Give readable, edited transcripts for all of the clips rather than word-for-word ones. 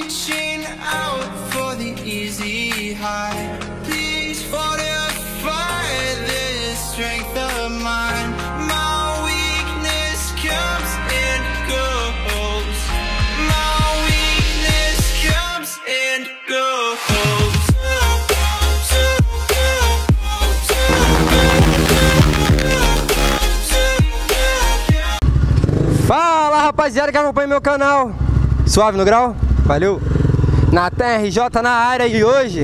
reaching out for the easy high. Please fortify this strength of mine. My weakness comes and goes. My weakness comes and goes. Fala, rapaziada que acompanha meu canal. Suave no grau? Valeu! Natan RJ na área e hoje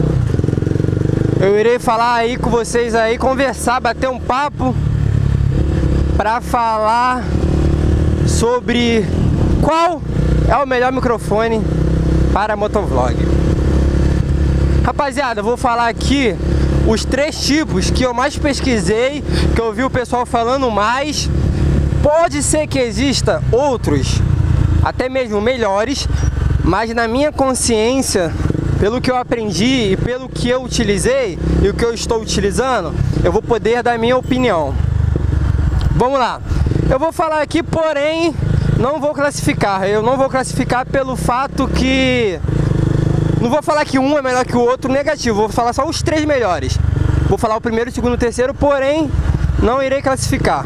eu irei falar aí com vocês aí, conversar, bater um papo pra falar sobre qual é o melhor microfone para motovlog. Rapaziada, eu vou falar aqui os 3 tipos que eu mais pesquisei, que eu vi o pessoal falando mais. Pode ser que exista outros, até mesmo melhores, mas na minha consciência, pelo que eu aprendi e pelo que eu utilizei e o que eu estou utilizando, eu vou poder dar minha opinião. Vamos lá. Eu vou falar aqui, porém, não vou classificar. Eu não vou classificar pelo fato que... Não vou falar que um é melhor que o outro, negativo. Vou falar só os 3 melhores. Vou falar o primeiro, o segundo e o terceiro, porém, não irei classificar.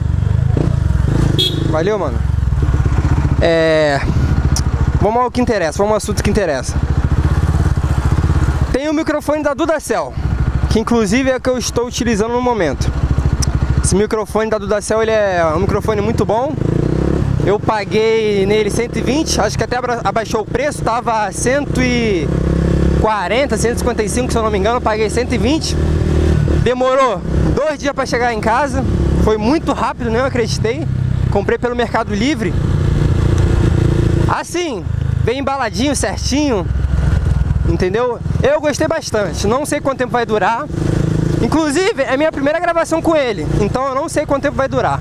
Valeu, mano. Vamos ao que interessa, vamos ao assunto que interessa. Tem o microfone da Dudacell, que inclusive é o que eu estou utilizando no momento. Esse microfone da Dudacell, ele é um microfone muito bom. Eu paguei nele 120, acho que até abaixou o preço, tava 140, 155 se eu não me engano, eu paguei 120. Demorou 2 dias para chegar em casa, foi muito rápido, nem eu acreditei. Comprei pelo Mercado Livre. Assim, bem embaladinho, certinho. Entendeu? Eu gostei bastante. Não sei quanto tempo vai durar. Inclusive, é minha primeira gravação com ele. Então eu não sei quanto tempo vai durar.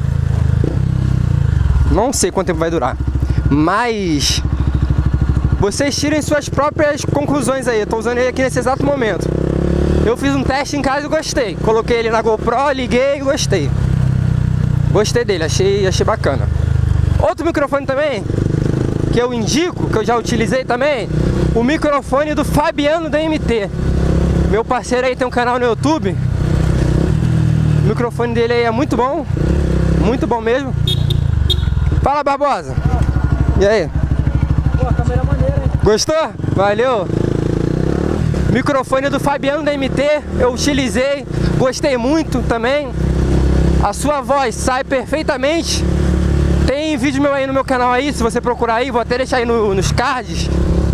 Não sei quanto tempo vai durar. Mas vocês tirem suas próprias conclusões aí. Eu tô usando ele aqui nesse exato momento. Eu fiz um teste em casa e gostei. Coloquei ele na GoPro, liguei e gostei. Gostei dele, achei bacana. Outro microfone também, que eu indico, que eu já utilizei também, o microfone do Fabiano da MT. Meu parceiro aí tem um canal no YouTube. O microfone dele aí é muito bom mesmo. Fala, Barbosa. E aí? Pô, a câmera é maneira, hein? Gostou? Valeu. Microfone do Fabiano da MT, eu utilizei, gostei muito também. A sua voz sai perfeitamente. Tem vídeo meu aí no meu canal aí, se você procurar aí, vou até deixar aí nos cards.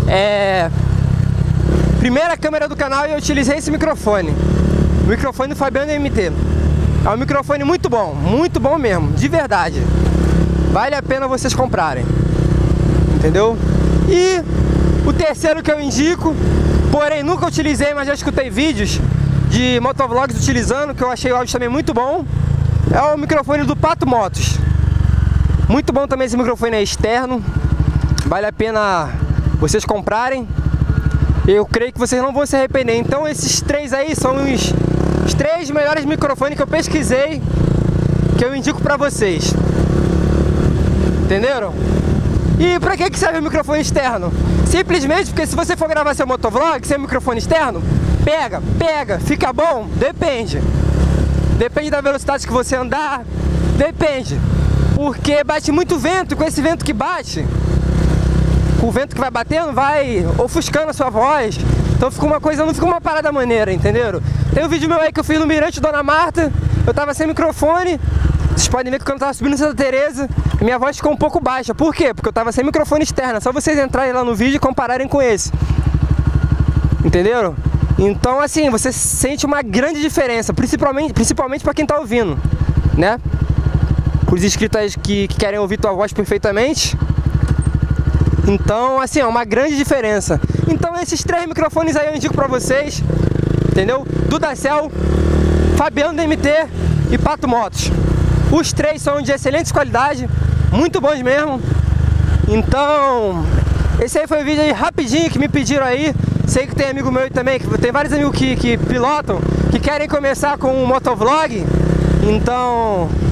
Primeira câmera do canal e eu utilizei esse microfone. O microfone do Fabiano MT. É um microfone muito bom mesmo, de verdade. Vale a pena vocês comprarem. Entendeu? E o terceiro que eu indico, porém nunca utilizei, mas já escutei vídeos de motovlogs utilizando, que eu achei o áudio também muito bom. É o microfone do Pato Motos. Muito bom também esse microfone, é externo. Vale a pena vocês comprarem. Eu creio que vocês não vão se arrepender. Então esses 3 aí são os 3 melhores microfones que eu pesquisei, que eu indico pra vocês. Entenderam? E pra que serve o microfone externo? Simplesmente porque se você for gravar seu motovlog sem microfone externo, pega, fica bom? Depende. Depende da velocidade que você andar, depende. Porque bate muito vento, e com esse vento que bate, o vento que vai batendo vai ofuscando a sua voz. Então fica uma coisa, não fica uma parada maneira, entenderam? Tem um vídeo meu aí que eu fiz no Mirante Dona Marta, eu tava sem microfone. Vocês podem ver que quando eu tava subindo Santa Teresa, minha voz ficou um pouco baixa. Por quê? Porque eu tava sem microfone externo. É só vocês entrarem lá no vídeo e compararem com esse. Entenderam? Então assim, você sente uma grande diferença, principalmente para quem tá ouvindo, né? Os inscritos que querem ouvir tua voz perfeitamente. Então assim, é uma grande diferença. Então esses 3 microfones aí eu indico pra vocês, entendeu? Dudacell, Fabiano da MT e Pato Motos. Os 3 são de excelente qualidade, muito bons mesmo. Então esse aí foi o vídeo aí rapidinho que me pediram aí. Sei que tem amigo meu aí também, tem vários amigos que pilotam, que querem começar com um motovlog. Então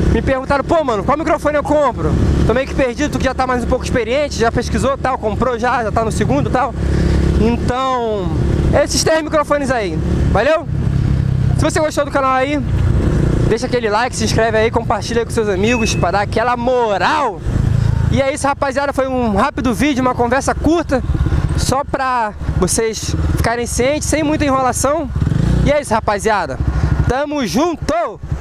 me perguntaram, pô, mano, qual microfone eu compro? Tô meio que perdido, tu que já tá mais um pouco experiente, já pesquisou tal, comprou já tá no segundo tal. Então, esses 3 microfones aí, valeu? Se você gostou do canal aí, deixa aquele like, se inscreve aí, compartilha com seus amigos pra dar aquela moral. E é isso, rapaziada, foi um rápido vídeo, uma conversa curta, só pra vocês ficarem cientes, sem muita enrolação. E é isso, rapaziada, tamo junto!